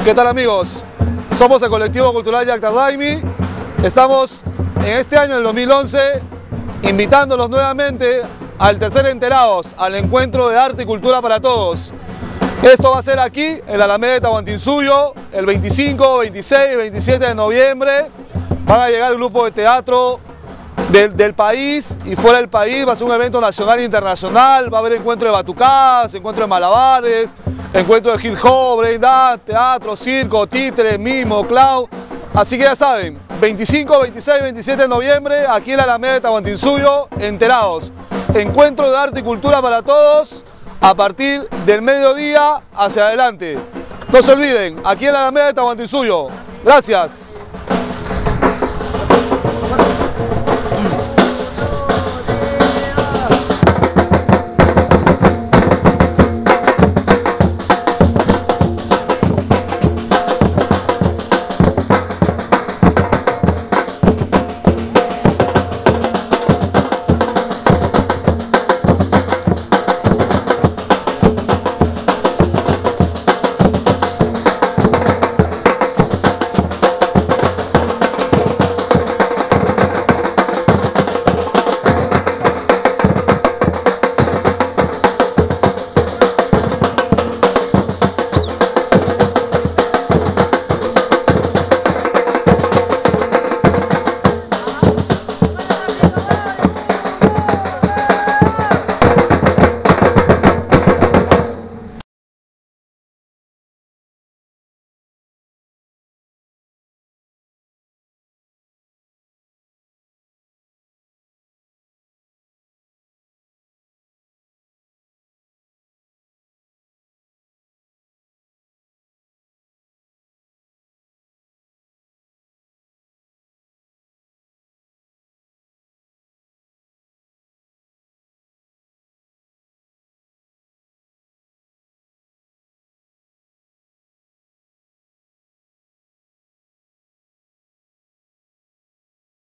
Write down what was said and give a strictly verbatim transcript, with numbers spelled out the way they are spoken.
¿Qué tal, amigos? Somos el colectivo cultural Yacta Daimi. Estamos en este año, el dos mil once, invitándolos nuevamente al tercer Enterados, al encuentro de arte y cultura para todos. Esto va a ser aquí, en la Alameda de Tahuantinsuyo, el veinticinco, veintiséis y veintisiete de noviembre. Van a llegar el grupo de teatro del, del país y fuera del país. Va a ser un evento nacional e internacional. Va a haber encuentro de batucadas, encuentro de malabares, encuentro de hip hop, break dance, teatro, circo, títere, mimo, clown. Así que ya saben, veinticinco, veintiséis y veintisiete de noviembre, aquí en la Alameda de Tahuantinsuyo, Enterados. Encuentro de arte y cultura para todos, a partir del mediodía hacia adelante. No se olviden, aquí en la Alameda de Tahuantinsuyo. Gracias.